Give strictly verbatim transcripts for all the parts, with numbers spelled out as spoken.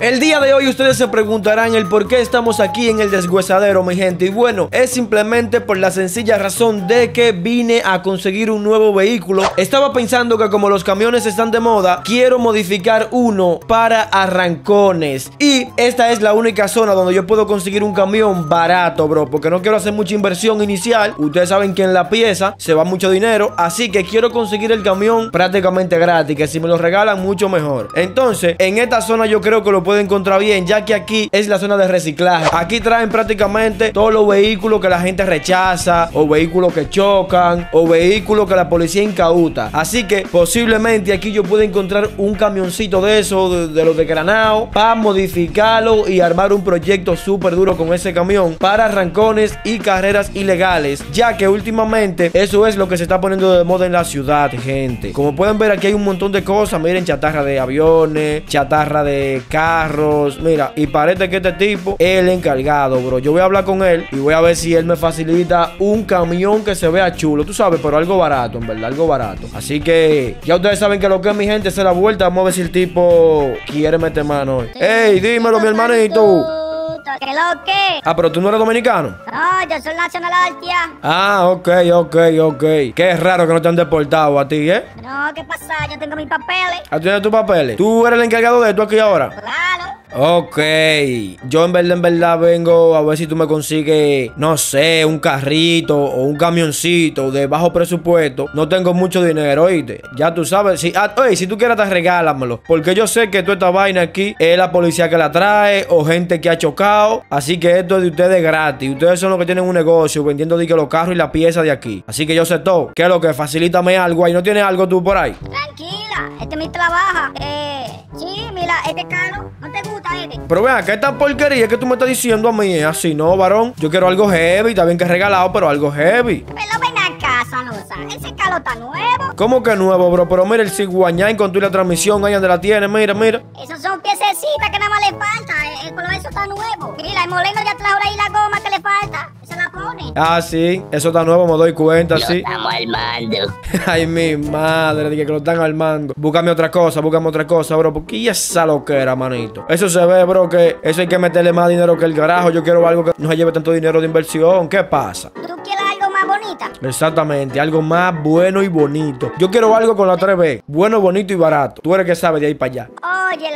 El día de hoy ustedes se preguntarán el por qué estamos aquí en el deshuesadero, mi gente. Y bueno, es simplemente por la sencilla razón de que vine a conseguir un nuevo vehículo. Estaba pensando que como los camiones están de moda, quiero modificar uno para arrancones. Y esta es la única zona donde yo puedo conseguir un camión barato, bro, porque no quiero hacer mucha inversión inicial. Ustedes saben que en la pieza se va mucho dinero, así que quiero conseguir el camión prácticamente gratis, que si me lo regalan mucho mejor. Entonces, en esta zona yo creo que lo puedo encontrar bien, ya que aquí es la zona de reciclaje. Aquí traen prácticamente todos los vehículos que la gente rechaza, o vehículos que chocan, o vehículos que la policía incauta. Así que posiblemente aquí yo pueda encontrar un camioncito de eso, de, de los de Granado, para modificarlo y armar un proyecto súper duro con ese camión para arrancones y carreras ilegales, ya que últimamente eso es lo que se está poniendo de moda en la ciudad, gente. Como pueden ver, aquí hay un montón de cosas. Miren, chatarra de aviones, chatarra de carros. Mira, y parece que este tipo es el encargado, bro. Yo voy a hablar con él y voy a ver si él me facilita un camión que se vea chulo, tú sabes, pero algo barato, en verdad, algo barato. Así que ya ustedes saben que lo que es, mi gente, se la vuelta. Vamos a ver si el tipo quiere meter mano hoy. Ey, dímelo, mi hermanito. ¿Qué lo que? Ah, pero tú no eres dominicano. No, yo soy nacional, tía. Ah, ok, ok, ok. Qué raro que no te han deportado a ti, ¿eh? No, ¿qué pasa? Yo tengo mis papeles. ¿Ah, tú tienes tus papeles? ¿Tú eres el encargado de esto aquí ahora? Claro. Ok, yo en verdad, en verdad vengo a ver si tú me consigues, no sé, un carrito o un camioncito de bajo presupuesto. No tengo mucho dinero, ¿oíste? Ya tú sabes, si, ah, oye, si tú quieres te regálamelo, porque yo sé que toda esta vaina aquí es la policía que la trae o gente que ha chocado. Así que esto es de ustedes gratis. Ustedes son los que tienen un negocio vendiendo de que los carros y la pieza de aquí. Así que yo sé todo. ¿Qué es lo que? Facilítame algo ahí. ¿No tienes algo tú por ahí? Tranquila, este es mi trabajo. Eh, sí, mira, este carro, ¿no te gusta este? Pero vean, ¿qué esta porquería que tú me estás diciendo a mí es así, no, varón? Yo quiero algo heavy, está bien que regalado, pero algo heavy. Pero ven acá, Sanosa, ese carro está nuevo. ¿Cómo que nuevo, bro? Pero mira el ciguañán con tu la transmisión ahí donde la tienes, mira, mira. Esos son piececitas que nada más le falta. El, el color eso está nuevo. Mira, el moleno ya trajo ahí la goma que le falta. Se la pone. Ah, sí, eso está nuevo, me doy cuenta, Lo sí. estamos armando. Ay, mi madre, dije que lo están armando. Búscame otra cosa, búscame otra cosa, bro. Porque ¿y esa loquera, manito? Eso se ve, bro, que eso hay que meterle más dinero que el carajo. Yo quiero algo que no se lleve tanto dinero de inversión. ¿Qué pasa? ¿Tú quieres algo más bonita? Exactamente, algo más bueno y bonito. Yo quiero algo con la tres B. Bueno, bonito y barato. Tú eres que sabes de ahí para allá. Óyela,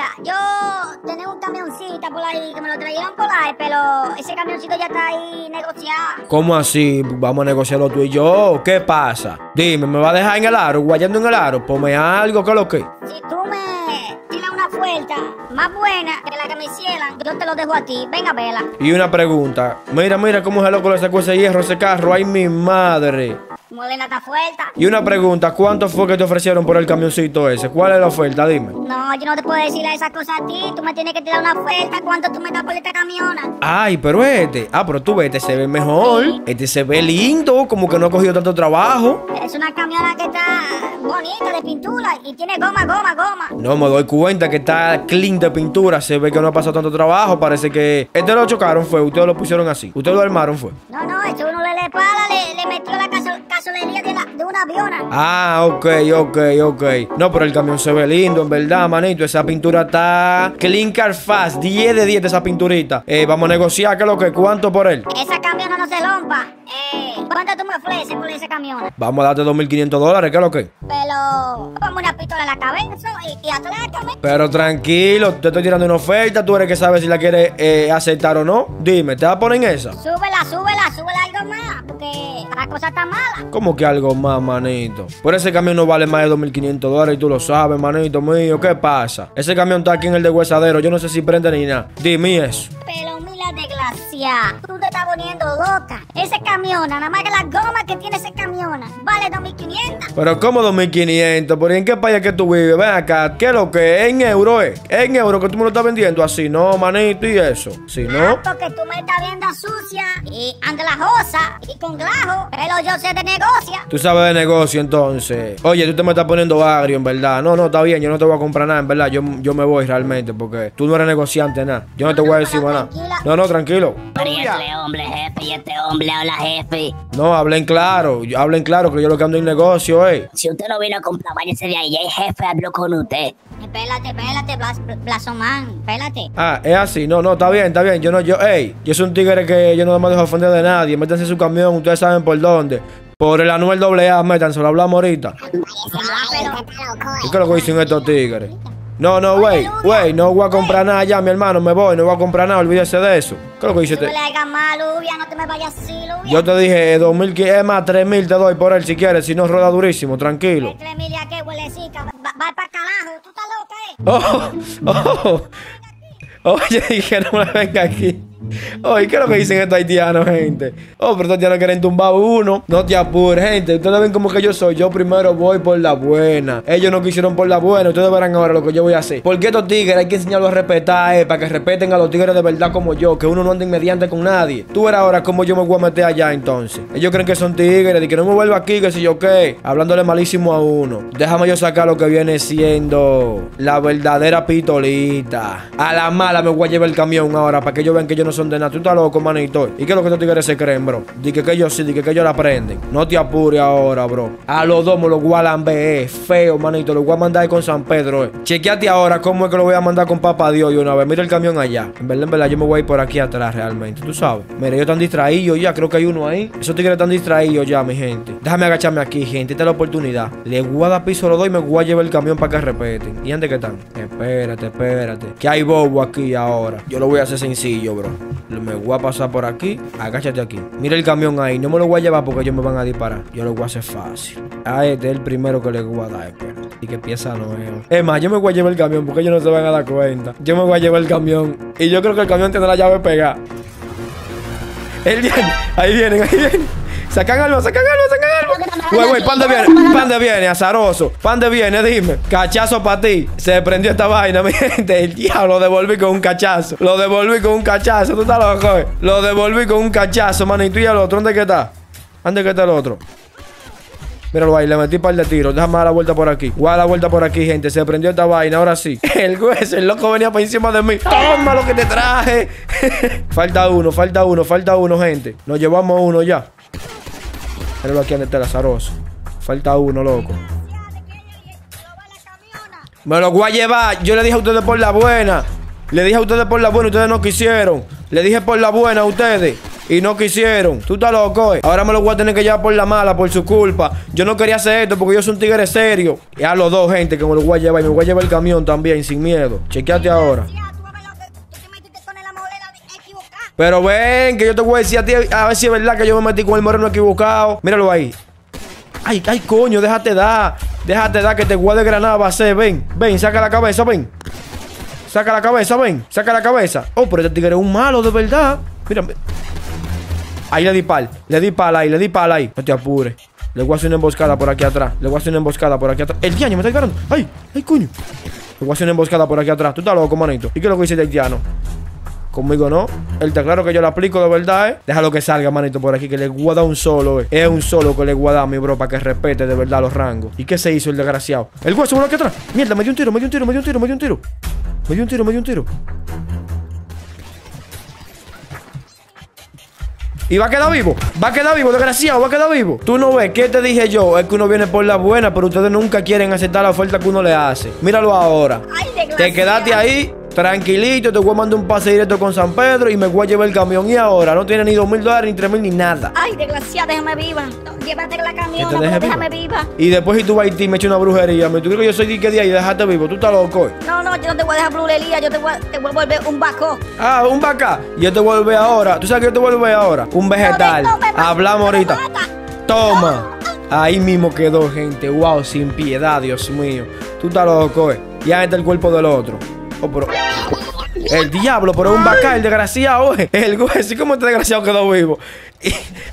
yo tenía un camioncito por ahí que me lo trajeron por ahí, pero ese camioncito ya está ahí negociado. ¿Cómo así? Vamos a negociarlo tú y yo. ¿Qué pasa? Dime, ¿me va a dejar en el aro, guayando en el aro? Ponme algo, ¿qué es lo que? Si tú me tiras una oferta más buena que la que me hicieran, yo te lo dejo a ti. Venga, vela. Y una pregunta. Mira, mira cómo es el loco le sacó ese hierro, ese carro. ¡Ay, mi madre! Molena está fuerte. Y una pregunta. ¿Cuánto fue que te ofrecieron por el camioncito ese? ¿Cuál es la oferta? Dime. No, yo no te puedo decir esas cosas a ti. Tú me tienes que tirar una oferta. ¿Cuánto tú me das por esta camiona? Ay, pero este. Ah, pero tú ves, este se ve mejor. Este se ve lindo, como que no ha cogido tanto trabajo. Es una camiona que está bonita de pintura y tiene goma, goma, goma. No me doy cuenta que está clean de pintura. Se ve que no ha pasado tanto trabajo. Parece que este lo chocaron, fue. Ustedes lo pusieron así. Ustedes lo armaron, fue. No, no, eso uno le le para, le, le metió la caso, casolería de, la, de una aviona. Ah, ok, ok, ok. No, pero el camión se ve lindo, en verdad, manito. Esa pintura está clean car fast. diez de diez de esa pinturita. Eh, vamos a negociar, ¿qué es lo que? ¿Cuánto por él? Esa camiona no se rompa. Eh, ¿cuánto tú me ofreces por esa camiona? Vamos a darte dos mil quinientos dólares, ¿qué es lo que? Pero ponme una pistola en la cabeza y, y atlétame. Pero tranquilo, te estoy tirando una oferta. Tú eres que sabes si la quieres eh, aceptar o no. Dime, ¿te vas a poner en esa? Súbela, súbela, súbela algo más, porque la cosa está mala. ¿Cómo que algo más, manito? Por ese camión no vale más de dos mil quinientos dólares y tú lo sabes, manito mío. ¿Qué pasa? Ese camión está aquí en el deshuesadero. Yo no sé si prende ni nada. Dime eso. Pero mira, desgraciada, tú te estás poniendo loca. Ese camión, nada más que la goma que tiene ese camión, vale dos mil quinientos. Pero ¿cómo dos mil quinientos? ¿Por en qué país es que tú vives? Ven acá, ¿qué es lo que es? En euro, ¿eh? En euro que tú me lo estás vendiendo así, ¿no, manito? ¿Y eso? Si no... Ah, porque tú me estás viendo sucia y anglajosa y con glajo, pero yo sé de negocio. Tú sabes de negocio, entonces. Oye, tú te me estás poniendo agrio, en verdad. No, no, está bien, yo no te voy a comprar nada, en verdad. Yo, yo me voy realmente, porque tú no eres negociante, nada. Yo no te voy a decir más nada. No, no, tranquilo. Pero y este hombre, jefe, y este hombre habla, jefe. No, hablen claro, hablen claro que yo lo que ando en negocio, eh. Si usted no vino a comprar, váyase de ahí. Ya el jefe habló con usted. Espérate, espérate, Blas, Blasoman, espérate. Ah, es así. No, no, está bien, está bien. Yo no, yo, ey, yo soy un tigre que yo no me dejo ofender de nadie. Métanse en su camión, ustedes saben por dónde. Por el Anuel doble A, métanse, lo hablamos ahorita. Ah, pero... ¿Y qué es lo que dicen estos tigres? No, no, güey, güey, no voy a comprar nada ya, mi hermano, me voy, no voy a comprar nada, olvídese de eso. ¿Qué es lo que dice No este? le hagas mal, Lubia, no te me vayas así, Lubia. Yo te dije, dos mil, es más, tres mil te doy por él si quieres, si no rueda durísimo, tranquilo. Entre Emilia, que huelecica, va, va para carajo, tú estás loca, eh. Oh, oh, oye, dije, no me venga aquí. Oye, ¿qué es lo que dicen estos haitianos, gente? Oh, pero estos haitianos quieren tumbar uno. No te apures, gente. Ustedes ven como que yo soy. Yo primero voy por la buena. Ellos no quisieron por la buena. Ustedes verán ahora lo que yo voy a hacer. Porque estos tigres hay que enseñarlos a respetar, eh, para que respeten a los tigres de verdad como yo. Que uno no anda inmediante con nadie. Tú verás ahora cómo yo me voy a meter allá entonces. Ellos creen que son tigres, y que no me vuelva aquí, que si yo qué. Hablándole malísimo a uno. Déjame yo sacar lo que viene siendo la verdadera pitolita. A la mala me voy a llevar el camión ahora para que ellos vean que yo no son de nada. Tú estás loco, manito. ¿Y qué es lo que estos tigres se creen, bro? Dije que ellos sí, dije que ellos la aprenden. No te apures ahora, bro. A los dos me los voy a lamber, feo, manito. Los voy a mandar con San Pedro, eh. Chequeate ahora cómo es que lo voy a mandar con Papá Dios y una vez. Mira el camión allá. En verdad, en verdad, yo me voy a ir por aquí atrás realmente. Tú sabes. Mira, ellos están distraídos ya. Creo que hay uno ahí. Esos tigres están distraídos ya, mi gente. Déjame agacharme aquí, gente. Esta es la oportunidad. Le voy a dar piso a los dos y me voy a llevar el camión para que respeten. ¿Y antes qué están? Espérate, espérate. Que hay bobo aquí ahora. Yo lo voy a hacer sencillo, bro. Me voy a pasar por aquí. Agáchate aquí. Mira el camión ahí. No me lo voy a llevar porque ellos me van a disparar. Yo lo voy a hacer fácil. A este es el primero que le voy a dar. Espera. Y que pieza nueva. Es más, yo me voy a llevar el camión porque ellos no se van a dar cuenta. Yo me voy a llevar el camión. Y yo creo que el camión tiene la llave pegada. Él viene. Ahí vienen, ahí vienen. Sacan algo, sacan algo, sacan algo. Güey, güey, ¿pan de viene? ¿Pan de viene, azaroso? ¿Pan de viene? Dime. Cachazo para ti. Se prendió esta vaina, mi gente. El diablo lo devolví con un cachazo. Lo devolví con un cachazo. ¿Tú estás loco, eh? Lo devolví con un cachazo, manito. ¿Y el otro? ¿Dónde que está? ¿Dónde que está el otro? Míralo ahí, le metí un par de tiros. Déjame dar la vuelta por aquí. Voy a dar la vuelta por aquí, gente. Se prendió esta vaina, ahora sí. El hueso, el loco venía para encima de mí. Toma lo que te traje. Falta uno, falta uno, falta uno, gente. Nos llevamos uno ya. Míralo aquí donde está el azaroso. Falta uno, loco. Me lo voy a llevar. Yo le dije a ustedes por la buena. Le dije a ustedes por la buena. Ustedes no quisieron. Le dije por la buena a ustedes. Y no quisieron. Tú estás loco, eh. Ahora me lo voy a tener que llevar por la mala, por su culpa. Yo no quería hacer esto porque yo soy un tigre serio. Y a los dos, gente, que me lo voy a llevar. Y me voy a llevar el camión también, sin miedo. Chequeate ahora. Pero ven, que yo te voy a decir a ti, a ver si es verdad que yo me metí con el moreno equivocado. Míralo ahí. Ay, ay, coño, déjate dar. Déjate dar que te guarde granada va a ser. Ven, ven, saca la cabeza, ven. Saca la cabeza, ven. Saca la cabeza. Oh, pero este tigre es un malo, de verdad. Mira. Ahí le di pal. Le di pal ahí, le di pal ahí. No te apures. Le voy a hacer una emboscada por aquí atrás. Le voy a hacer una emboscada por aquí atrás. El diaño me está disparando. Ay, ay, coño. Le voy a hacer una emboscada por aquí atrás. Tú estás loco, manito. ¿Y qué es lo que dice el haitiano? Conmigo no. Él está claro que yo lo aplico de verdad, eh. Déjalo que salga, manito, por aquí, que le voy a dar un solo, eh. Es un solo que le voy a dar, mi bro, para que respete de verdad los rangos. ¿Y qué se hizo el desgraciado? El hueso, bueno, aquí atrás. Mierda, me dio un tiro, me dio un tiro, me dio un tiro, me dio un tiro. Me dio un tiro, me dio un tiro. Y va a quedar vivo, va a quedar vivo, desgraciado, va a quedar vivo. Tú no ves, ¿qué te dije yo? Es que uno viene por la buena, pero ustedes nunca quieren aceptar la oferta que uno le hace. Míralo ahora. Ay, te quedaste ahí, tranquilito, te voy a mandar un pase directo con San Pedro y me voy a llevar el camión. Y ahora no tiene ni dos mil dólares, ni tres mil, ni nada. Ay, desgraciada, déjame viva. Llévate la camión, te deje déjame viva. Y después si tú vas a Haití y me echas una brujería, ¿tú crees que yo soy dique día y dejaste vivo? ¿Tú estás loco? No, no, yo no te voy a dejar brujería, yo te voy a, te voy a volver un vaco. Ah, un vaca. Yo te vuelvo ahora. ¿Tú sabes que yo te vuelvo ahora? Un vegetal. No, no, no, Hablamos no, ahorita. no, Toma. Ahí mismo quedó, gente. Wow, sin piedad, Dios mío. Tú estás loco, eh. Ya está el cuerpo del otro. Oh, pero... El diablo, pero es un vaca, el desgraciado, eh. El güey, así como este desgraciado quedó vivo. Y...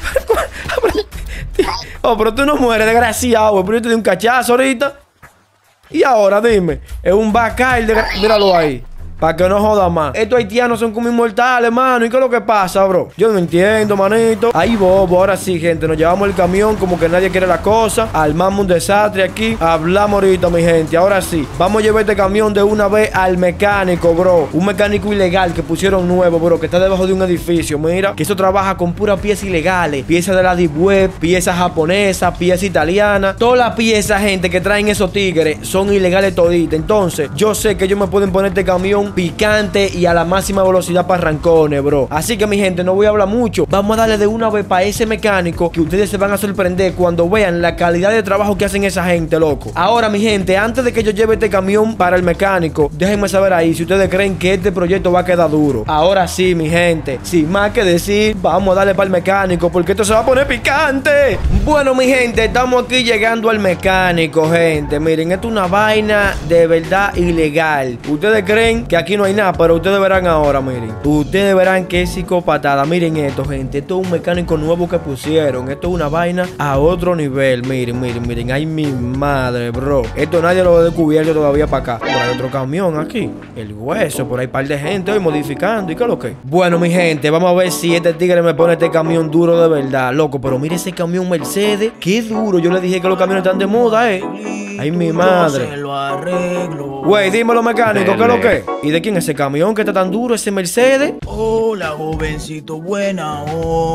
Oh, pero tú no mueres, desgraciado, güey. Pero yo te di un cachazo ahorita. Y ahora, dime. Es un vaca, el desgraciado. Míralo ahí. Para que no joda más. Estos haitianos son como inmortales, mano. ¿Y qué es lo que pasa, bro? Yo no entiendo, manito. Ahí bobo. Ahora sí, gente. Nos llevamos el camión como que nadie quiere la cosa. Armamos un desastre aquí. Hablamos ahorita, mi gente. Ahora sí. Vamos a llevar este camión de una vez al mecánico, bro. Un mecánico ilegal que pusieron nuevo, bro. Que está debajo de un edificio. Mira. Que eso trabaja con puras piezas ilegales. Piezas de la Deep Web. Piezas japonesas. Piezas italianas. Todas las piezas, gente, que traen esos tigres son ilegales toditas. Entonces, yo sé que ellos me pueden poner este camión picante y a la máxima velocidad para arrancones, bro. Así que, mi gente, no voy a hablar mucho. Vamos a darle de una vez para ese mecánico que ustedes se van a sorprender cuando vean la calidad de trabajo que hacen esa gente, loco. Ahora, mi gente, antes de que yo lleve este camión para el mecánico, déjenme saber ahí si ustedes creen que este proyecto va a quedar duro. Ahora sí, mi gente, sin más que decir, vamos a darle para el mecánico porque esto se va a poner picante. Bueno, mi gente, estamos aquí llegando al mecánico, gente. Miren, esto es una vaina de verdad ilegal. Ustedes creen que aquí no hay nada, pero ustedes verán ahora, miren. Ustedes verán que es psicopatada. Miren esto, gente. Esto es un mecánico nuevo que pusieron. Esto es una vaina a otro nivel. Miren, miren, miren. Ay, mi madre, bro. Esto nadie lo ha descubierto todavía para acá. Por ahí otro camión aquí. El hueso. Por ahí par de gente hoy modificando. ¿Y qué es lo que? Bueno, mi gente, vamos a ver si este tigre me pone este camión duro de verdad, loco. Pero mire ese camión Mercedes. Qué duro. Yo le dije que los camiones están de moda, eh. Ay, mi madre. Se lo arreglo. Güey, dímelo, mecánico, ¿qué es lo que? ¿Y de quién es ese camión que está tan duro, ese Mercedes? Hola, jovencito, buena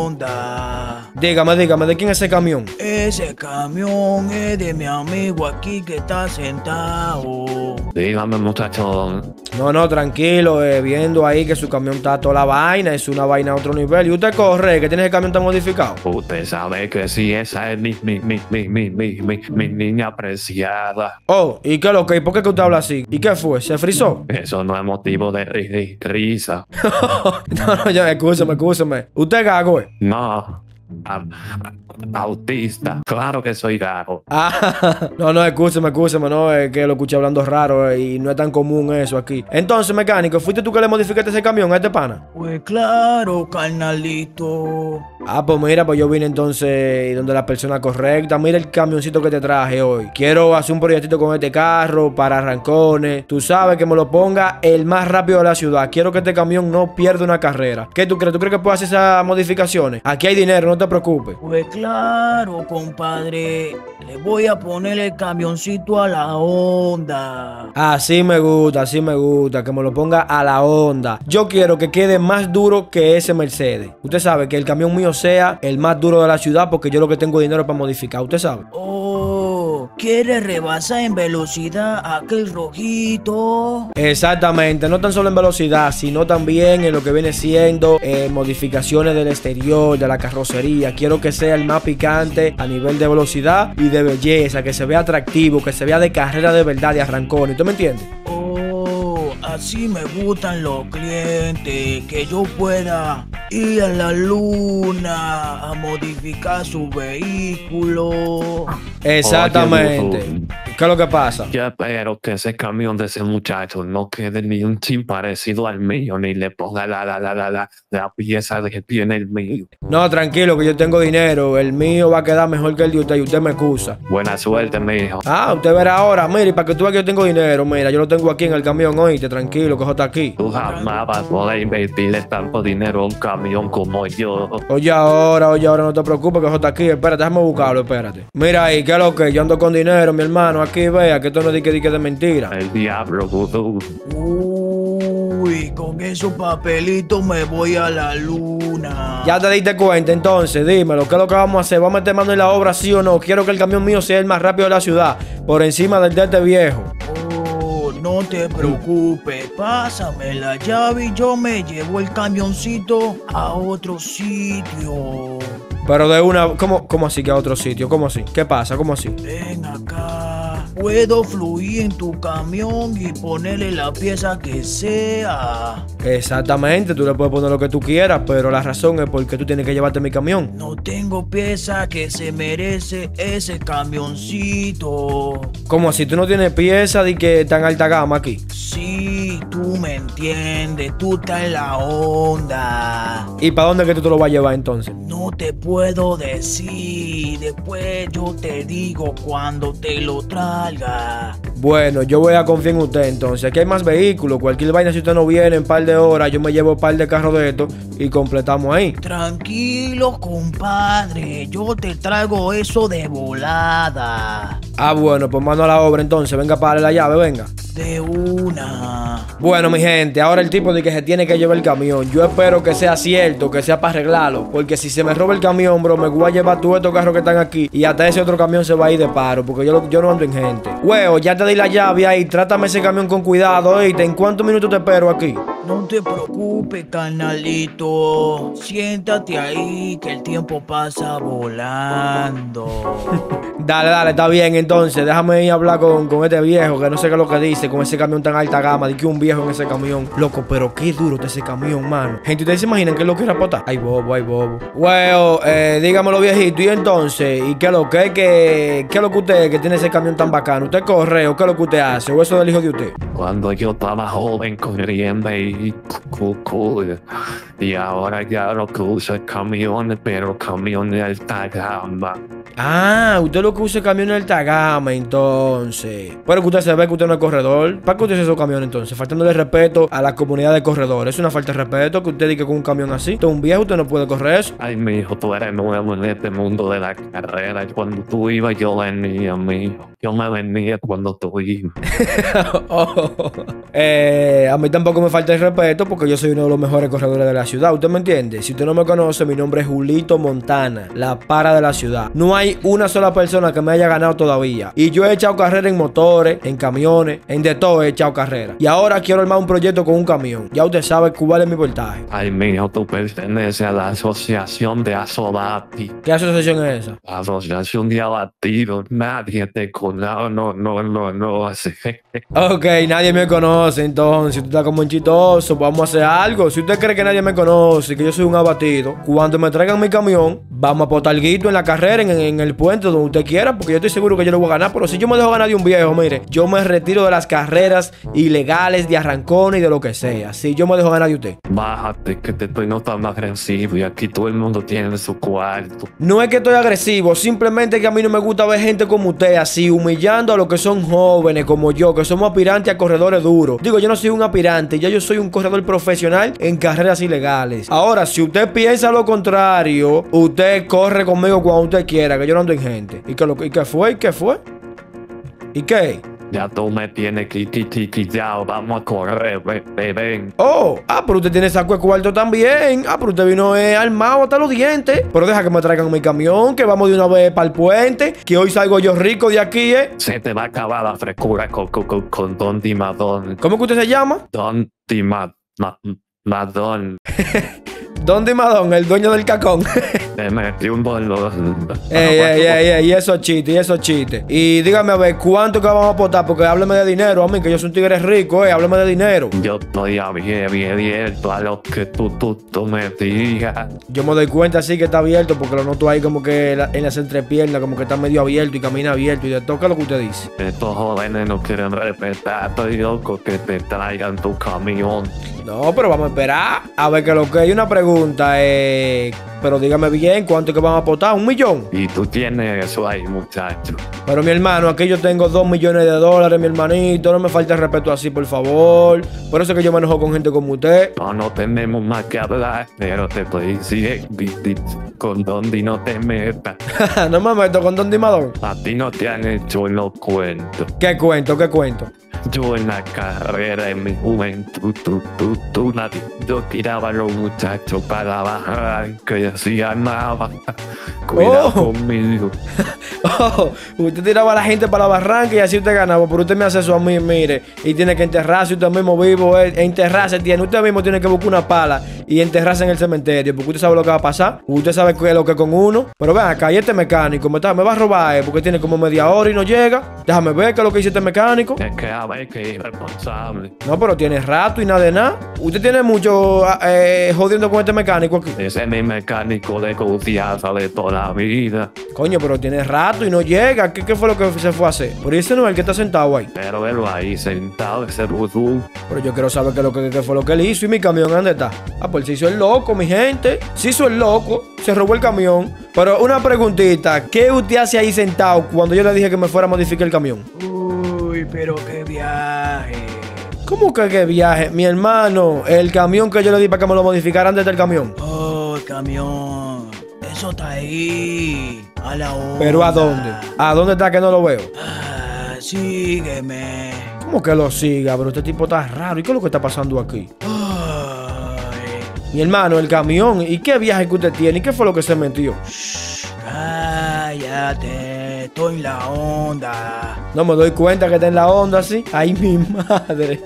onda. Dígame, dígame, ¿de quién es ese camión? Ese camión es de mi amigo aquí que está sentado. Dígame, muchacho. No, no, tranquilo, eh, viendo ahí que su camión está toda la vaina, es una vaina a otro nivel. Y usted corre, que tiene ese camión tan modificado. Usted sabe que sí, esa es mi, mi, mi, mi, mi, mi, mi, mi niña preciada. Oh, ¿y qué es lo que? ¿Por qué que usted habla así? ¿Y qué fue? ¿Se frizó? Eso no es motivo de ri- ri- risa. No, no, ya, escúchame, escúchame. ¿Usted gago, eh? No. A- autista. Claro que soy gago. Ah, no, no, escúchame, escúchame, no, es que lo escuché hablando raro eh, y no es tan común eso aquí. Entonces, mecánico, ¿fuiste tú que le modificaste ese camión a este pana? Pues claro, carnalito. Ah, pues mira, pues yo vine entonces donde la persona correcta. Mira el camioncito que te traje hoy. Quiero hacer un proyectito con este carro para arrancones. Tú sabes que me lo ponga el más rápido de la ciudad. Quiero que este camión no pierda una carrera. ¿Qué tú crees? ¿Tú crees que puedo hacer esas modificaciones? Aquí hay dinero, no te preocupes. Pues claro, compadre. Le voy a poner el camioncito a la onda. Así me gusta, así me gusta, que me lo ponga a la onda. Yo quiero que quede más duro que ese Mercedes. Usted sabe que el camión mío sea el más duro de la ciudad porque yo lo que tengo dinero para modificar, usted sabe. Oh, ¿quiere rebasar en velocidad aquel rojito? Exactamente, no tan solo en velocidad, sino también en lo que viene siendo eh, modificaciones del exterior, de la carrocería. Quiero que sea el más picante a nivel de velocidad y de belleza, que se vea atractivo, que se vea de carrera de verdad, de arrancón. ¿Tú me entiendes? Oh, así me gustan los clientes, que yo pueda ir a la luna a modificar su vehículo. Exactamente. Oye, ¿Qué es lo que pasa? Yo espero que ese camión de ese muchacho no quede ni un chin parecido al mío, ni le ponga la, la, la, la, la, la pieza de que tiene el mío. No, tranquilo, que yo tengo dinero. El mío va a quedar mejor que el de usted y usted me excusa. Buena suerte, mijo. Ah, usted verá ahora. Mire, para que tú veas que yo tengo dinero. Mira, yo lo tengo aquí en el camión, oíste, tranquilo, que eso está aquí. Tú jamás vas a poder invertirle tanto dinero a un camión como yo. Oye ahora, oye ahora, no te preocupes que eso está aquí. Espérate, déjame buscarlo, espérate. Mira ahí, ¿qué es lo que? Yo ando con dinero, mi hermano. Aquí vea que esto no es de que de mentira. El diablo, vudú. Uy, con esos papelitos me voy a la luna. Ya te diste cuenta, entonces, dímelo, ¿qué es lo que vamos a hacer? ¿Vamos a meter mano en la obra, sí o no? Quiero que el camión mío sea el más rápido de la ciudad, por encima del de este viejo. Oh, no te preocupes, pásame la llave y yo me llevo el camioncito a otro sitio. Pero de una, ¿cómo, cómo así que a otro sitio? ¿Cómo así? ¿Qué pasa? ¿Cómo así? Ven acá, puedo fluir en tu camión y ponerle la pieza que sea. Exactamente, tú le puedes poner lo que tú quieras, pero la razón es porque tú tienes que llevarte mi camión. No tengo pieza que se merece ese camioncito. ¿Cómo así? ¿Tú no tienes pieza de que tan alta gama aquí? Sí, tú me entiendes, tú estás en la onda. ¿Y para dónde es que tú te lo vas a llevar entonces? No te puedo decir, después yo te digo cuando te lo traiga. salga. Bueno, yo voy a confiar en usted entonces. Aquí hay más vehículos. Cualquier vaina, si usted no viene en un par de horas, yo me llevo un par de carros de estos y completamos ahí. Tranquilo, compadre. Yo te traigo eso de volada. Ah, bueno, pues mano a la obra entonces. Venga, para la llave, venga. De una. Bueno, mi gente, ahora el tipo de que se tiene que llevar el camión. Yo espero que sea cierto, que sea para arreglarlo. Porque si se me roba el camión, bro, me voy a llevar todos estos carros que están aquí. Y hasta ese otro camión se va a ir de paro. Porque yo, lo- yo no ando en gente. Huevo, ya te di la llave ahí. Trátame ese camión con cuidado, oíste. ¿En cuántos minutos te espero aquí? No te preocupes, carnalito. Siéntate ahí, que el tiempo pasa volando. Dale, dale, está bien entonces. Déjame ir a hablar con, con este viejo que no sé qué es lo que dice con ese camión tan alta gama. De que un viejo en ese camión. Loco, pero qué duro está ese camión, mano. Gente, ¿ustedes se imaginan que lo quiere apotar? Ay, bobo, ay, bobo. Bueno, eh, dígamelo, viejito. Y entonces, ¿y qué es lo que que, qué es lo que usted que tiene ese camión tan bacano? ¿Usted corre o qué es lo que usted hace? ¿O eso del hijo de usted? Cuando yo estaba joven corriendo y cool, cool. Y ahora ya no uso camiones, pero camiones de alta gama. Ah, usted lo que usa es camión de alta gama, entonces. Pero que usted se ve que usted no es corredor. ¿Para qué usted usa esos camiones entonces? Faltándole respeto a la comunidad de corredores. Es una falta de respeto que usted diga con un camión así. Usted es un viejo, usted no puede correr eso. Ay, mijo, tú eres nuevo en este mundo de la carrera. Cuando tú ibas, yo venía, mijo. Yo me venía cuando tú ibas. Oh. Eh, a mí tampoco me falta el respeto porque yo soy uno de los mejores corredores de la ciudad. ¿Usted me entiende? Si usted no me conoce, mi nombre es Julito Montana, la para de la ciudad. No hay una sola persona que me haya ganado todavía. Y yo he echado carrera en motores, en camiones, en de todo he echado carrera. Y ahora quiero armar un proyecto con un camión. Ya usted sabe cuál es mi voltaje. Ay, mijo, tú perteneces a la asociación de Asolati. ¿Qué asociación es esa? La asociación de abatidos. Nadie te conoce. No, no, no, no, no. Así. Ok, nadie me conoce, entonces usted está como un chitoso. Vamos a hacer algo. Si usted cree que nadie me conoce, que yo soy un abatido, cuando me traigan mi camión, vamos a potar guito en la carrera, en, en el puente, donde usted quiera, porque yo estoy seguro que yo lo voy a ganar. Pero si yo me dejo ganar de un viejo, mire, yo me retiro de las carreras ilegales, de arrancones y de lo que sea. Si yo me dejo ganar de usted. Bájate, que te estoy notando agresivo y aquí todo el mundo tiene su cuarto. No es que estoy agresivo, simplemente que a mí no me gusta ver gente como usted así, humillando a los que son jóvenes como yo, que somos aspirantes a corredores duros. Digo, yo no soy un aspirante, ya yo soy un corredor profesional en carreras ilegales. Ahora, si usted piensa lo contrario, usted corre conmigo cuando usted quiera, que yo no ando en gente. ¿Y qué, lo, y qué fue? ¿Y qué fue? ¿Y qué? Ya tú me tienes quitiquillado, vamos a correr, ven, ven, ven. Oh, ah, pero usted tiene saco de cuarto también. Ah, pero usted vino eh, armado hasta los dientes. Pero deja que me traigan mi camión, que vamos de una vez para el puente, que hoy salgo yo rico de aquí, ¿eh? Se te va a acabar la frescura con, con, con, con Don Dimadón. ¿Cómo que usted se llama? Don Dimadón. Ma, Madón. Don Dimadón, el dueño del cacón. Te metí un bolón. Ey, ey, ey, ey, y esos chistes, y esos chistes. Y dígame a ver, ¿cuánto que vamos a aportar? Porque hábleme de dinero a mí, que yo soy un tigre rico, eh, hábleme de dinero. Yo estoy abierto a lo que tú, tú, tú me digas. Yo me doy cuenta así que está abierto, porque lo noto ahí como que la- en las entrepiernas, como que está medio abierto y camina abierto y de toca lo que usted dice. Estos jóvenes no quieren respetar, estoy loco que te traigan tu camión. No, pero vamos a esperar a ver que lo que hay. Una pregunta, eh, pero dígame bien, ¿cuánto que vamos a aportar? ¿Un millón? Y tú tienes eso ahí, muchacho. Pero mi hermano, aquí yo tengo dos millones de dólares, mi hermanito. No me falte el respeto así, por favor. Por eso es que yo me enojo con gente como usted. No, no tenemos más que hablar, pero te estoy diciendo, con Dondi no te metas. No me meto con Don Dimadón. A ti no te han hecho los cuentos. ¿Qué cuento? ¿Qué cuento? Yo en la carrera, en mi juventud, tú, tú, tú, nadie. Yo tiraba a los muchachos para bajar, que decía nada. Cuidado Oh. conmigo. Oh, usted tiraba a la gente para la barranca y así usted ganaba. Pero usted me hace eso a mí, mire. Y tiene que enterrarse usted mismo vivo. Eh, enterrarse tiene. Usted mismo tiene que buscar una pala y enterrarse en el cementerio. Porque usted sabe lo que va a pasar. Usted sabe qué es lo que con uno. Pero vean acá, y este mecánico me, está, me va a robar, eh, porque tiene como media hora y no llega. Déjame ver qué es lo que dice este mecánico. Es que a ver que irresponsable. No, pero tiene rato y nada de nada. Usted tiene mucho eh, jodiendo con este mecánico aquí. Ese es mi mecánico de confianza de toda la vida. Coño, pero tiene rato y no llega. ¿Qué, qué fue lo que se fue a hacer? Pero ese no es el que está sentado ahí. Pero él ahí sentado, ese vudú. Pero yo quiero saber qué, es lo que, qué fue lo que él hizo y mi camión, ¿dónde está? Ah, pues pues se hizo el loco, mi gente. Se hizo el loco, se robó el camión. Pero una preguntita, ¿qué usted hace ahí sentado cuando yo le dije que me fuera a modificar el camión? Uy, pero qué viaje. ¿Cómo que qué viaje? Mi hermano, el camión que yo le di para que me lo modificara antes del camión. Oh, el camión. Eso está ahí. A la onda. ¿Pero a dónde? ¿A dónde está que no lo veo? Ah, sígueme. ¿Cómo que lo siga, bro? Este tipo está raro. ¿Y qué es lo que está pasando aquí? Ay. Mi hermano, el camión. ¿Y qué viaje que usted tiene? ¿Y qué fue lo que se metió? Cállate, estoy en la onda. No me doy cuenta que está en la onda así. Ay, mi madre.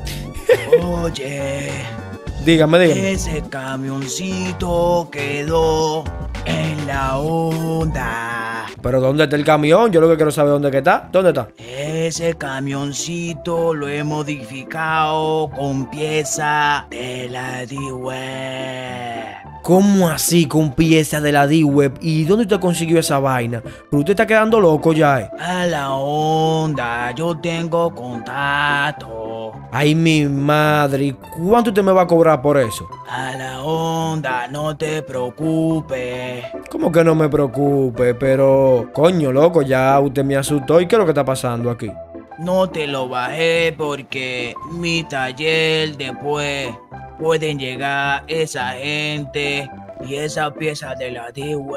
Oye, Dígame, dígame. ese camioncito quedó en la onda. ¿Pero dónde está el camión? Yo lo que quiero saber dónde que está. ¿Dónde está? Ese camioncito lo he modificado con pieza de la D-Web. ¿Cómo así con piezas de la D-Web? ¿Y dónde usted consiguió esa vaina? Pero usted está quedando loco ya, eh. A la onda, yo tengo contacto. Ay, mi madre. ¿Y cuánto usted me va a cobrar por eso? A la onda, no te preocupes. ¿Cómo que no me preocupe? Pero, coño, loco, ya usted me asustó. ¿Y qué es lo que está pasando aquí? No te lo bajé porque mi taller después pueden llegar esa gente y esa pieza de la D-Web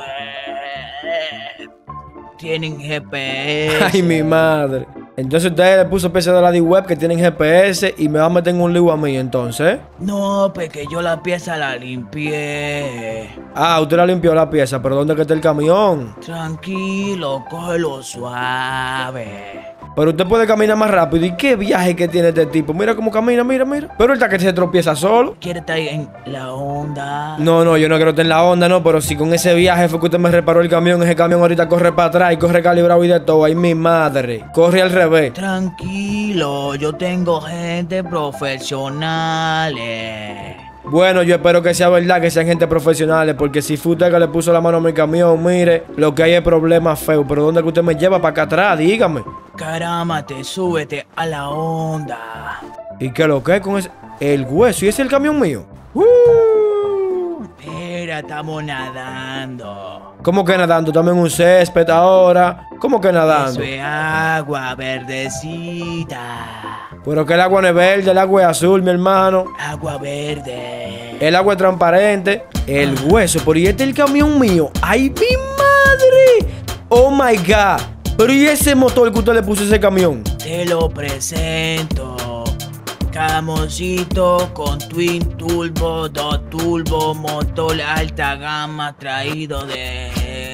tienen G P S. Ay, mi madre. Entonces usted le puso piezas de la D-Web que tienen G P S y me va a meter en un lío a mí, entonces. No, porque yo la pieza la limpié. Ah, usted la limpió la pieza, pero ¿dónde que está el camión? Tranquilo, cógelo suave. Pero usted puede caminar más rápido. ¿Y qué viaje que tiene este tipo? Mira cómo camina, mira, mira. Pero él está que se tropieza solo. ¿Quiere estar en la onda? No, no, yo no quiero estar en la onda, no. Pero si con ese viaje fue que usted me reparó el camión, ese camión ahorita corre para atrás y corre calibrado y de todo. Ay, mi madre. Corre al revés. Tranquilo, yo tengo gente profesional. Bueno, yo espero que sea verdad, que sean gente profesionales, porque si fue usted que le puso la mano a mi camión, mire, lo que hay es problema feo. Pero ¿dónde que usted me lleva para acá atrás? Dígame. Caramba, te súbete a la onda. ¿Y qué lo que es con ese? El hueso, ¿y ese es el camión mío? Uh, mira, estamos nadando. ¿Cómo que nadando? Estamos en un césped ahora. ¿Cómo que nadando? Eso es agua verdecita. Pero que el agua no es verde, el agua es azul, mi hermano. Agua verde. El agua es transparente. El hueso, pero ¿y este es el camión mío? ¡Ay, mi madre! ¡Oh, my God! Pero ¿y ese motor que usted le puso a ese camión? Te lo presento. Camioncito con Twin Turbo, dos turbo, motor alta gama traído de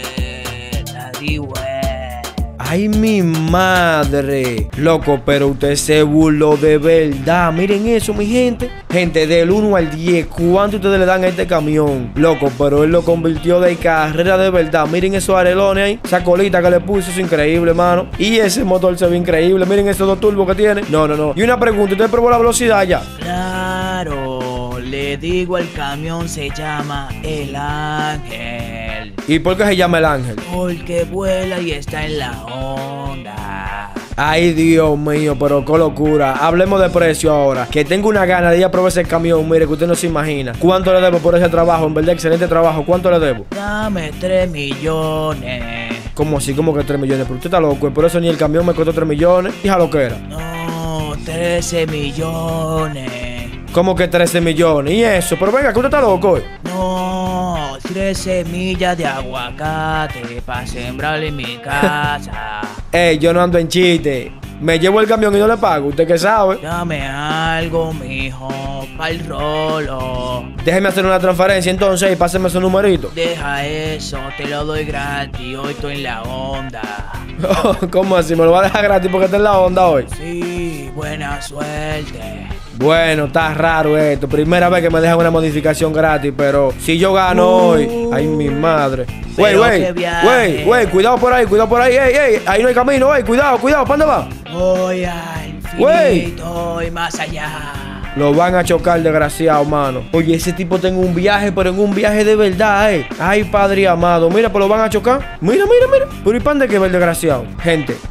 la D-Web. Ay, mi madre. Loco, pero usted se burló de verdad. Miren eso, mi gente. Gente, del uno al diez, ¿cuánto ustedes le dan a este camión? Loco, pero él lo convirtió de carrera de verdad. Miren esos arelones ahí. Esa colita que le puso es increíble, mano. Y ese motor se ve increíble. Miren esos dos turbos que tiene. No, no, no. Y una pregunta, ¿usted probó la velocidad ya? Claro, le digo, el camión se llama El Ángel. ¿Y por qué se llama El Ángel? Porque vuela y está en la onda. Ay, Dios mío, pero qué locura. Hablemos de precio ahora. Que tengo una gana de ir a probar ese camión. Mire, que usted no se imagina. ¿Cuánto le debo por ese trabajo? En verdad, excelente trabajo. ¿Cuánto le debo? Dame tres millones. ¿Cómo así? ¿Cómo que tres millones? Pero usted está loco. Y por eso ni el camión me costó tres millones. Hija lo que era. No, trece millones. ¿Cómo que trece millones? ¿Y eso? Pero venga, que usted está loco. ¿Eh? No, tres semillas de aguacate para sembrar en mi casa. Ey, yo no ando en chiste. Me llevo el camión y no le pago. ¿Usted qué sabe? Dame algo, mijo, pa'l rolo. Déjeme hacer una transferencia entonces y páseme su numerito. Deja eso, te lo doy gratis. Hoy estoy en la onda. ¿Cómo así? ¿Me lo va a dejar gratis porque está en la onda hoy? Sí, buena suerte. Bueno, está raro esto. Primera vez que me dejan una modificación gratis, pero si yo gano Uh, hoy. Ay, mi madre. Güey, pero güey. qué viaje. Güey, güey, cuidado por ahí, cuidado por ahí. Ey, ey, ahí no hay camino, güey. Cuidado, cuidado. ¿Para dónde va? Voy al Güey. infinito y más allá. Lo van a chocar, desgraciado, mano. Oye, ese tipo tengo un viaje, pero en un viaje de verdad, eh. Ay, padre amado. Mira, pues lo van a chocar. Mira, mira, mira. Pero ¿y pan de qué va el desgraciado? Gente,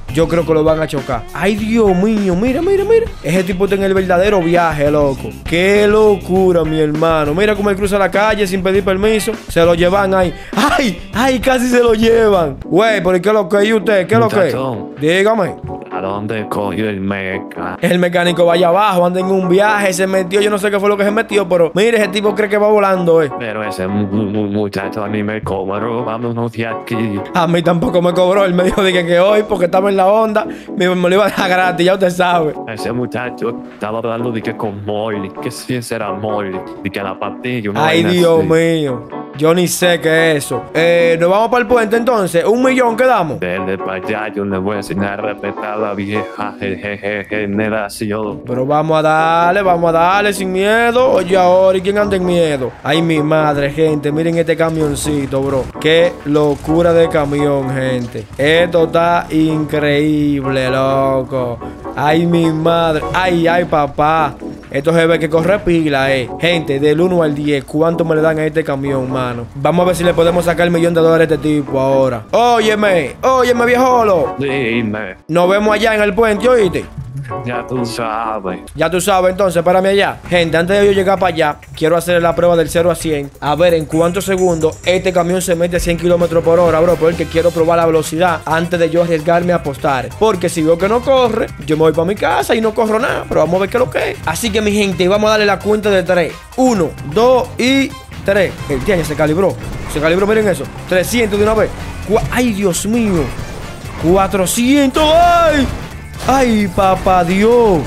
yo creo que lo van a chocar. Ay, Dios mío, mira, mira, mira. Ese tipo está en el verdadero viaje, loco. Qué locura, mi hermano. Mira cómo él cruza la calle sin pedir permiso. Se lo llevan ahí. Ay, ay, casi se lo llevan. Güey, ¿por qué lo que? ¿Y usted? ¿Qué lo que? Dígame. ¿A dónde cogió el meca? El mecánico va allá abajo, anda en un viaje, se metió, yo no sé qué fue lo que se metió, pero mire, ese tipo cree que va volando, eh. Pero ese mu- mu- muchacho a mí me cobró, vámonos de aquí. A mí tampoco me cobró, él me dijo de que, que hoy, porque estaba en la onda, me, me lo iba a dejar gratis, ya usted sabe. Ese muchacho estaba hablando de que con Molly, que sí será Molly, de que la pastilla, una Ay, vaina Dios así. mío, yo ni sé qué es eso. Eh, nos vamos para el puente entonces, un millón quedamos. Dele para allá, yo le voy a enseñar a respetar a la vieja je- je- je- generación. Pero vamos a darle, vamos a darle sin miedo. Oye, ahora, ¿y quién anda en miedo? Ay, mi madre, gente, miren este camioncito, bro. Qué locura de camión, gente. Esto está increíble, loco. Ay, mi madre. Ay, ay, papá. Esto se ve que corre pila, eh. Gente, del uno al diez, ¿cuánto me le dan a este camión, mano? Vamos a ver si le podemos sacar el millón de dólares a este tipo ahora. Óyeme, óyeme, viejolo. Dime, Nos vemos allá en el puente, ¿oíste? ya tú sabes. Ya tú sabes, entonces, espérame allá. Gente, antes de yo llegar para allá, quiero hacer la prueba del cero a cien. A ver en cuántos segundos este camión se mete a cien kilómetros por hora, bro. Porque quiero probar la velocidad antes de yo arriesgarme a apostar. Porque si veo que no corre, yo me voy para mi casa y no corro nada. Pero vamos a ver qué es lo que es. Así que, mi gente, vamos a darle la cuenta de tres. Uno, dos y tres. El tía ya se calibró. Se calibró, miren eso. trescientos de una vez. Cua- Ay, Dios mío. cuatrocientos. ¡Ay! ¡Ay, papá Dios!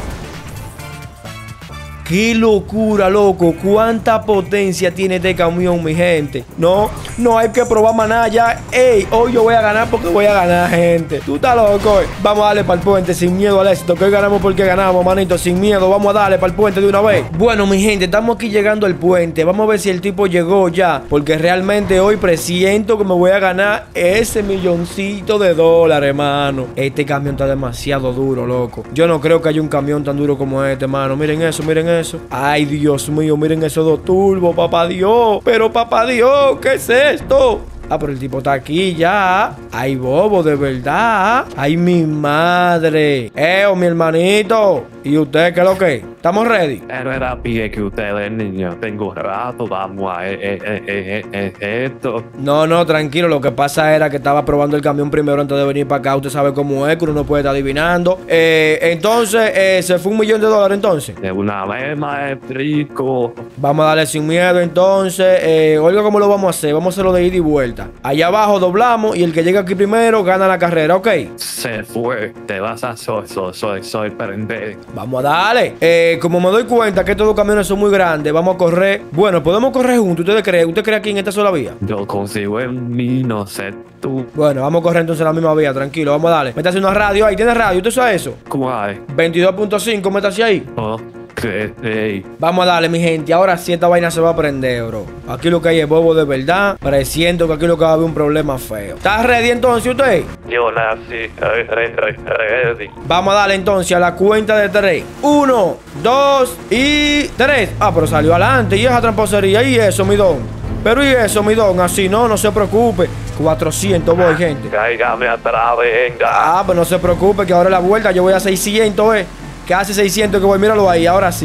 ¡Qué locura, loco! ¿Cuánta potencia tiene este camión, mi gente? No, no hay que probar más nada ya. ¡Ey! Hoy yo voy a ganar porque voy a ganar, gente. Tú estás loco, eh. Vamos a darle para el puente sin miedo al éxito. Que hoy ganamos porque ganamos, manito. Sin miedo. Vamos a darle para el puente de una vez. Bueno, mi gente, estamos aquí llegando al puente. Vamos a ver si el tipo llegó ya. Porque realmente hoy presiento que me voy a ganar ese milloncito de dólares, hermano. Este camión está demasiado duro, loco. Yo no creo que haya un camión tan duro como este, hermano. Miren eso, miren eso. Ay, Dios mío, miren esos dos turbos, papá Dios. Pero, papá Dios, ¿qué es esto? Ah, pero el tipo está aquí ya. Ay, bobo, de verdad. Ay, mi madre. Eh, mi hermanito. ¿Y usted qué es lo que es? ¿Estamos ready? Pero era pie que ustedes, niños, tengo rato, vamos a eh, eh, eh, eh, eh, eh, esto. No, no, tranquilo. Lo que pasa era que estaba probando el camión primero antes de venir para acá. Usted sabe cómo es, que uno no puede estar adivinando. Eh, entonces, eh, se fue un millón de dólares entonces. De una vez, maestrico. Vamos a darle sin miedo entonces. Eh, oiga, ¿cómo lo vamos a hacer? Vamos a hacerlo de ida y vuelta. Allá abajo doblamos y el que llega aquí primero gana la carrera, ¿ok? Se fue, te vas a so, so, so, sorprender. Vamos a darle. Eh, como me doy cuenta que estos dos camiones son muy grandes, vamos a correr. Bueno, podemos correr juntos. ¿Ustedes creen? ¿Usted cree aquí en esta sola vía? Yo consigo en mí, no sé tú. Bueno, vamos a correr entonces en la misma vía, tranquilo. Vamos a darle. Métase una radio ahí. ¿Tiene radio? ¿Usted sabe eso? ¿Cómo hay? veintidós punto cinco, métase ahí. Oh, que, hey. Vamos a darle, mi gente. Ahora sí esta vaina se va a prender, bro. Aquí lo que hay es bobo de verdad. Presiento que aquí lo que va a haber un problema feo. ¿Está ready entonces usted? Yo nací, re, re, re, ready. Vamos a darle entonces a la cuenta de tres. Uno, dos y tres. Ah, pero salió adelante. Y esa tramposería. Y eso, mi don. Pero y eso, mi don. Así no, no se preocupe. cuatrocientos voy, gente. Cáigame atrás, venga. Ah, pues no se preocupe que ahora la vuelta yo voy a seiscientos, eh. Casi seiscientos que voy. Míralo ahí, ahora sí.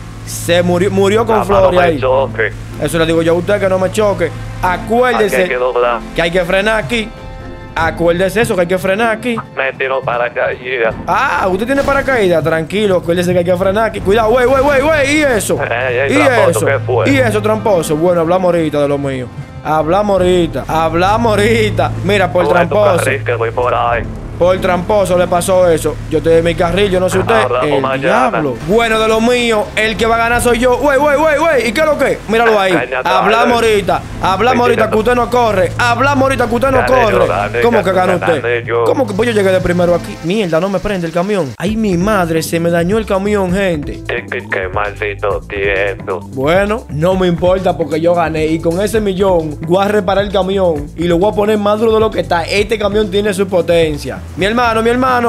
Se murió, murió con Floria ahí. Choque. Eso le digo yo a usted, que no me choque. Acuérdese Aquí hay que doblar. que hay que frenar aquí. Acuérdese eso, que hay que frenar aquí. Me tiro para caída. Ah, usted tiene paracaídas, tranquilo, acuérdese que hay que frenar aquí. Cuidado, güey, güey, güey, güey, y eso. Ey, ey, Y tramposo, eso. ¿qué fue? Y eso, tramposo. Bueno, hablamos ahorita de lo mío. Hablamos ahorita, hablamos ahorita. Mira, por Sube tu tramposo. carril que voy por ahí. Por tramposo le pasó eso. Yo estoy en mi carril, yo no sé usted. Hablamos El mañana. diablo. Bueno, de lo mío, el que va a ganar soy yo. Wey, wey, wey, wey. ¿Y qué es lo que? Míralo ahí. Cállate, Hablamos dale. ahorita. Hablamos ahorita que usted no corre. Hablamos ahorita que usted no Dale yo, corre. dale, ¿Cómo ya que tú gana me dale usted? yo. ¿Cómo que pues yo llegué de primero aquí? Mierda, no me prende el camión. Ay, mi madre, se me dañó el camión, gente. Qué, qué, qué maldito tiempo. Bueno, no me importa porque yo gané. Y con ese millón voy a reparar el camión y lo voy a poner más duro de lo que está. Este camión tiene su potencia. Mi hermano, mi hermano.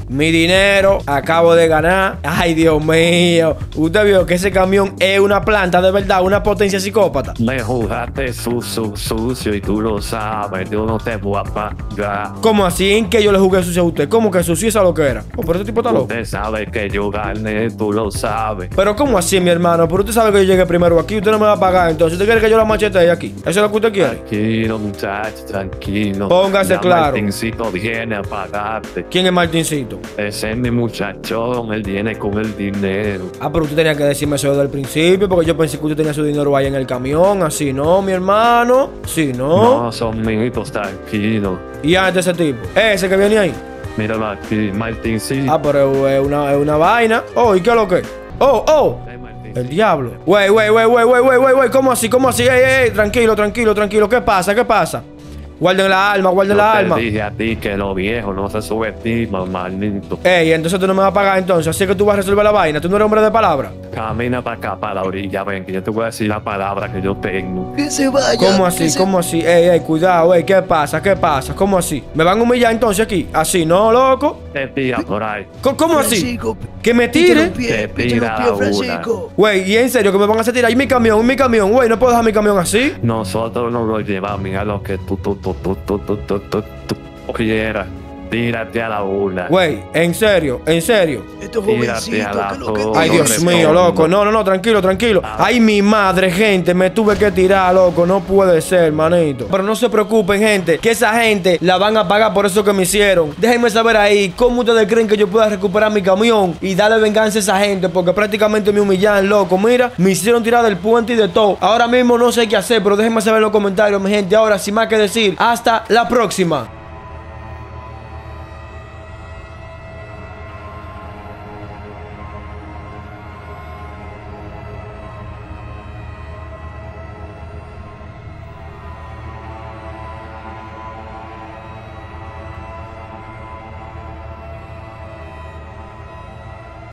mi dinero, acabo de ganar. Ay, Dios mío. Usted vio que ese camión es una planta de verdad, una potencia psicópata. Me jugaste sucio, sucio y tú lo sabes. Yo no te voy a pagar. ¿Cómo así? ¿En que yo le jugué sucio a usted? ¿Cómo que sucio? ¿Esa lo que era? Oh, pero este tipo está loco. Usted sabe que yo gané, tú lo sabes. Pero ¿cómo así, mi hermano? Pero usted sabe que yo llegué primero aquí. Usted no me va a pagar, entonces. ¿Usted quiere que yo la machete aquí? ¿Eso es lo que usted quiere? Tranquilo, muchacho, tranquilo. Póngase Ya claro. Martincito viene a pagarte. ¿Quién es Martincito? Ese es mi muchachón, él viene con el dinero. Ah, pero usted tenía que decirme eso desde el principio, porque yo pensé que usted tenía su dinero ahí en el camión. Así no, mi hermano. Sí, no. No, son mitos, tranquilo. Y antes ese tipo, ese que viene ahí. Míralo aquí, Martincito. Ah, pero es una, es una vaina. Oh, ¿y qué es lo que? Oh, oh. Hey, Martincito. El diablo. Wey, wey, wey, wey, wey, wey, wey, wey. ¿Cómo así? ¿Cómo así? Ey, ey, tranquilo, tranquilo, tranquilo. ¿Qué pasa? ¿Qué pasa? Guarden la alma, guarden Yo la te alma. dije a ti que lo viejo no se subestima, maldito. Ey, entonces tú no me vas a pagar entonces. Así que tú vas a resolver la vaina. Tú no eres hombre de palabra. Camina para acá, para la orilla, ven, que yo te voy a decir la palabra que yo tengo. Que se vaya. ¿Cómo que así? se- ¿Cómo así? Ey, ey, cuidado, ey. ¿Qué pasa? ¿Qué pasa? ¿Cómo así? ¿Me van a humillar entonces aquí? Así, ¿no, loco? Te tira por ahí. ¿Cómo, cómo así? Francisco, ¿Que me píchale tire? un pie, Te píchale tira un pie, una. Francisco. Güey, ¿y en serio que me van a hacer tirar? ¿Y mi camión? ¿Y mi camión? Güey, no puedo dejar mi camión así. Nosotros no lo llevamos, mira lo que tú, tú, tú, tú, tú, tú, tú, tú, tú quieras. Tírate a la una. Güey, en serio, en serio. Estos Tírate a jovencitos, la ¿qué es lo que torre. Ay, no Dios respondo. mío, loco. No, no, no, tranquilo, tranquilo. Ay, mi madre, gente, me tuve que tirar, loco. No puede ser, manito. Pero no se preocupen, gente, que esa gente la van a pagar por eso que me hicieron. Déjenme saber ahí cómo ustedes creen que yo pueda recuperar mi camión y darle venganza a esa gente, porque prácticamente me humillaron, loco. Mira, me hicieron tirar del puente y de todo. Ahora mismo no sé qué hacer, pero déjenme saber en los comentarios, mi gente. Ahora, sin más que decir, hasta la próxima.